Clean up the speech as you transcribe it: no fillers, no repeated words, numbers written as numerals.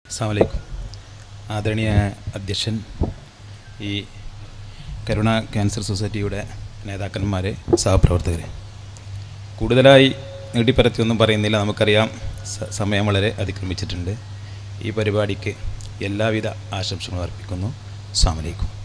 അസ്സലാമു അലൈക്കും. ആദരണീയ അധ്യക്ഷൻ, ഈ കരുണ ക്യാൻസർ സൊസൈറ്റിയുടെ നേതാക്കന്മാരെ, സഹപ്രവർത്തകരെ, കൂടുതലായി നീട്ടിപ്പരത്തിയൊന്നും പറയുന്നില്ല. നമുക്കറിയാം, സമയം വളരെ അതിക്രമിച്ചിട്ടുണ്ട്. ഈ പരിപാടിക്ക് എല്ലാവിധ ആശംസകളും അർപ്പിക്കുന്നു. അസ്സലാമു അലൈക്കും.